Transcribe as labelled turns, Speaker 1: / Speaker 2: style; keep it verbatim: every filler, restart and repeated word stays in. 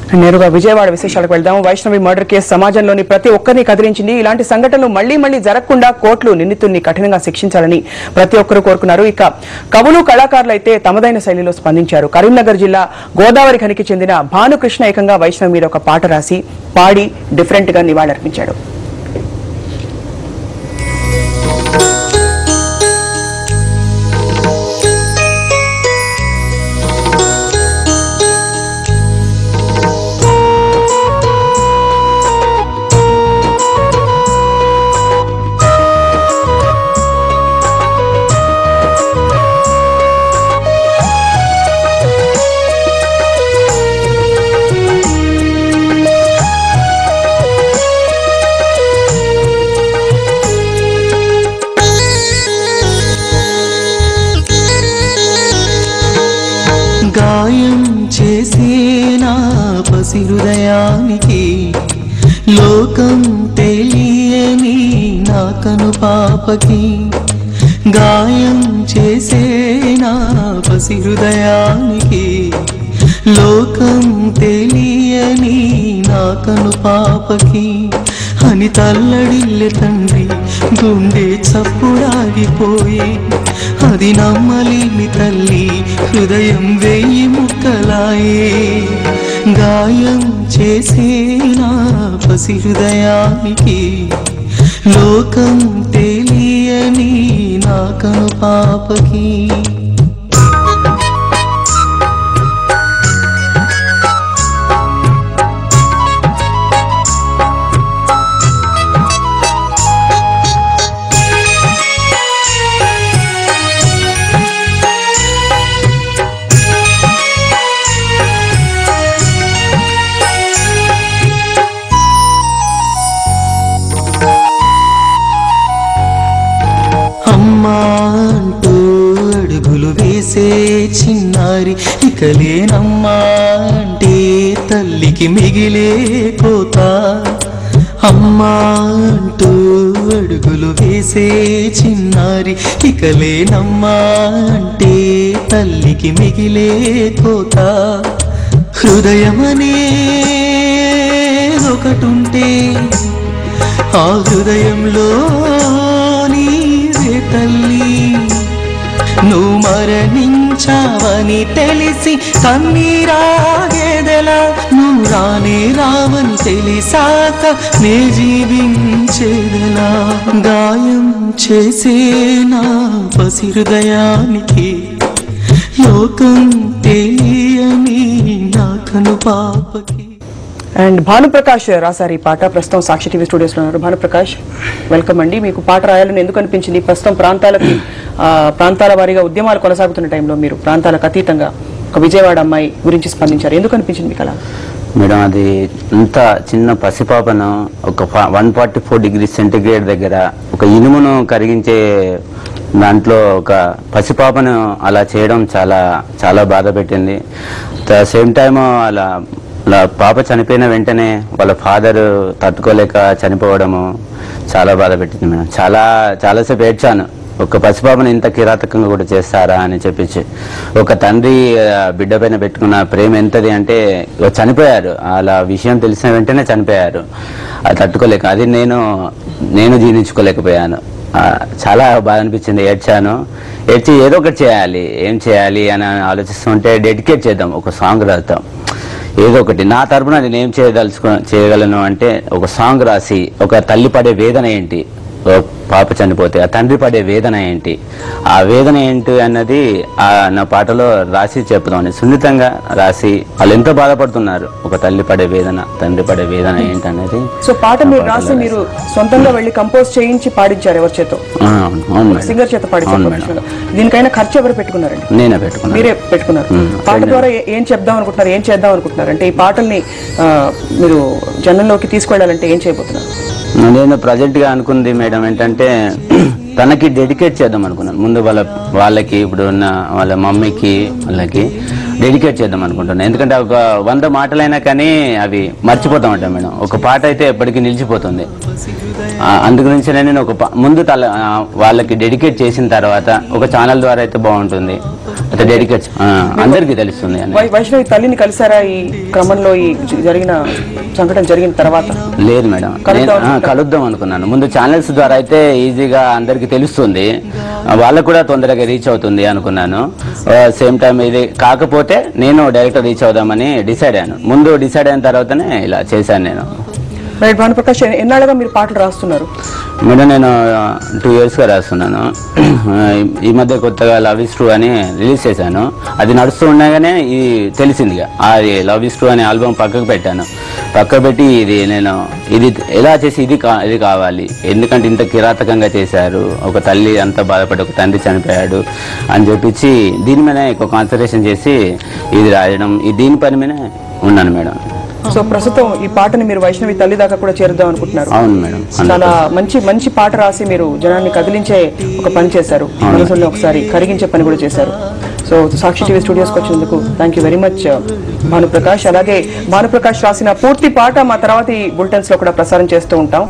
Speaker 1: నేరుగా విజయవాడ విశేషాలకు వెళ్దాం. వైష్ణవి మర్డర్ కేసు సమాజంలోని ప్రతి ఒక్కరిని కదిలించింది. ఇలాంటి సంఘటనలు మళ్లీ మళ్లీ జరగకుండా కోర్టులు నిందితుడిని కఠినంగా శిక్షించాలని ప్రతి ఒక్కరూ కోరుకున్నారు. ఇక కవులు కళాకారులు అయితే తమదైన శైలిలో స్పందించారు. కరీంనగర్ జిల్లా గోదావరి ఖనికి చెందిన భానుకృష్ణ ఏకంగా వైష్ణవి మీద ఒక పాట రాసి పాడి డిఫరెంట్ గా నివాళులర్పించాడు.
Speaker 2: గాయం చేసేనా పసి హృదయానికి లోకం తెలియని నా కను పాపకి గాయం చేసేనా పసి హృదయానికి లోకం తెలియని నా కను పాపకి అని తల్లడిల్లె తండ్రి గుండె చప్పుడాగిపోయి అది నమ్మలేని తల్లి హృదయం వెయ్యి ముక్కలాయే గాయం చేసేనా పసి హృదయానికి లోకం తెలియని నా కను పాపకి అంటూ అడుగులు వేసే చిన్నారి ఇక లేనమ్మా అంటే తల్లికి మిగిలే కోత అమ్మా అంటూ అడుగులు వేసే చిన్నారి ఇక లేనమ్మా అంటే తల్లికి మిగిలే కోత హృదయమనే ఒకటుంటే ఆ హృదయంలో తల్లి నువ్వు మరణించావని తెలిసి కన్నీరాగేదెలా నువ్వు రానే రావని తెలిసాక నే జీవించేదెలా గాయం చేసేనా పసి హృదయానికి లోకం తెలియని నా కను పాపకి.
Speaker 1: అండ్ భానుప్రకాష్ రాశారు ఈ పాట. ప్రస్తుతం సాక్షి టీవీ స్టూడియోస్ లో ఉన్నారు. భానుప్రకాష్, వెల్కమ్ అండి. మీకు పాట రాయాలని ఎందుకు అనిపించింది? ప్రస్తుతం ప్రాంతాలకి ప్రాంతాల వారీగా ఉద్యమాలు కొనసాగుతున్న టైంలో మీరు ప్రాంతాలకు అతీతంగా ఒక విజయవాడ అమ్మాయి గురించి స్పందించారు. ఎందుకు అనిపించింది మీకు అలా?
Speaker 3: మేడం, అది ఇంత చిన్న పసిపాపను ఒక one forty four degree centigrade దగ్గర ఒక ఇనుమును కరిగించే దాంట్లో ఒక పసిపాపను అలా చేయడం చాలా చాలా బాధ పెట్టింది. ద సేమ్ టైమ్ అలా అలా పాప చనిపోయిన వెంటనే వాళ్ళ ఫాదర్ తట్టుకోలేక చనిపోవడము చాలా బాధ పెట్టింది మేడం. చాలా చాలాసేపు ఏడ్చాను. ఒక పసిపాపను ఇంత కిరాతకంగా కూడా చేస్తారా అని చెప్పించి. ఒక తండ్రి బిడ్డ పైన పెట్టుకున్న ప్రేమ ఎంతది అంటే చనిపోయారు, అలా విషయం తెలిసిన వెంటనే చనిపోయారు. అది తట్టుకోలేక అది నేను నేను జీర్ణించుకోలేకపోయాను. చాలా బాధ అనిపించింది. ఏడ్చాను. ఏడ్చి ఏదో ఒకటి చేయాలి, ఏం చేయాలి అని ఆలోచిస్తుంటే డెడికేట్ చేద్దాం, ఒక సాంగ్ రాద్దాం, ఏదో ఒకటి నా తరపున నేను ఏం చేయదలుచుకో చేయగలను అంటే ఒక సాంగ్ రాసి ఒక తల్లి పడే వేదన ఏంటి, పాప చనిపోతే ఆ తండ్రి పడే వేదన ఏంటి, ఆ వేదన ఏంటి అన్నది ఆ నా పాటలో రాసి చెప్తామని సున్నితంగా రాసి వాళ్ళు ఎంతో బాధపడుతున్నారు. ఒక తల్లి పడే వేదన, తండ్రి పడే వేదన ఏంటి అనేది.
Speaker 1: సో పాట మీరు రాసి మీరు సొంతంగా వెళ్ళి కంపోజ్ చేయించి పాడించారు ఎవరి చేతో? సింగర్ చేత పాడించారు. దీనికైనా ఖర్చు ఎవరు పెట్టుకున్నారండి?
Speaker 3: నేనే పెట్టుకున్నాను.
Speaker 1: మీరే పెట్టుకున్నారు. పాట ద్వారా ఏం చెప్దాం అనుకుంటున్నారు, ఏం చేద్దాం అనుకుంటున్నారు? అంటే ఈ పాటల్ని మీరు జనంలోకి తీసుకెళ్లాలంటే ఏం చేయబోతున్నారు?
Speaker 3: నేను ప్రజెంట్గా అనుకుంది మేడం ఏంటంటే తనకి డెడికేట్ చేద్దాం అనుకున్నాను. ముందు వాళ్ళ వాళ్ళకి ఇప్పుడు ఉన్న వాళ్ళ మమ్మీకి వాళ్ళకి డెడికేట్ చేద్దాం అనుకుంటున్నాను. ఎందుకంటే ఒక వంద మాటలైనా కానీ అవి మర్చిపోతాం అంట మేడం. ఒక పాట అయితే ఎప్పటికీ నిలిచిపోతుంది. అందుగురించి నేను ఒక ముందు తల వాళ్ళకి డెడికేట్ చేసిన తర్వాత ఒక ఛానల్ ద్వారా అయితే బాగుంటుంది, అయితే డెడికేట్ అందరికీ తెలుస్తుంది అని.
Speaker 1: వైష్ణవి తల్లిని కలిసారా ఈ క్రమంలో, ఈ జరిగిన సంఘటన జరిగిన తర్వాత?
Speaker 3: లేదు మేడం, కలుద్దాం అనుకున్నాను. ముందు ఛానల్స్ ద్వారా అయితే ఈజీగా అందరికి తెలుస్తుంది, వాళ్ళకు కూడా తొందరగా రీచ్ అవుతుంది అనుకున్నాను. సేమ్ టైం ఇది కాకపోతే నేను డైరెక్ట్ రీచ్ అవుదామని డిసైడ్ అయ్యాను. ముందు డిసైడ్ అయిన తర్వాతనే ఇలా చేశాను నేను.
Speaker 1: రైట్ భానుప్రకాష్, ఎన్నాళ్ళుగా మీరు పాటలు రాస్తున్నారు?
Speaker 3: మేడం నేను టూ ఇయర్స్గా రాస్తున్నాను. ఈ మధ్య కొత్తగా లవ్ ఇస్ ట్రూ అని రిలీజ్ చేశాను. అది నడుస్తూ ఉండగానే ఇది తెలిసిందిగా, అది లవ్ ఇస్ ట్రూ అనే ఆల్బమ్ పక్కకు పెట్టాను. పక్కకు పెట్టి ఇది నేను ఇది ఎలా చేసి ఇది కా ఇది కావాలి, ఎందుకంటే ఇంత కిరాతకంగా చేశారు, ఒక తల్లి అంత బాధపడి ఒక తండ్రి చనిపోయాడు అని చెప్పించి దీని మీద ఎక్కువ కాన్సన్ట్రేషన్ చేసి ఇది రాయడం, ఈ దీని పని మీద ఉన్నాను మేడం.
Speaker 1: సో ప్రస్తుతం ఈ పాటని మీరు వైష్ణవి తల్లి దాకా కూడా చేరుద్దాం అనుకుంటున్నారు?
Speaker 3: అవును మేడం.
Speaker 1: చాలా మంచి మంచి పాట రాసి మీరు జనాన్ని కదిలించే ఒక పని చేశారు, మనసుల్ని ఒకసారి కరిగించే పని కూడా చేశారు. సో సాక్షి టీవీ స్టూడియోస్కి వచ్చినందుకు thank you very much Bhanuprakash. అలాగే భానుప్రకాష్ రాసిన పూర్తి పాట మా తర్వాత ఈ బులెటిన్స్ లో కూడా ప్రసారం చేస్తూ ఉంటాం.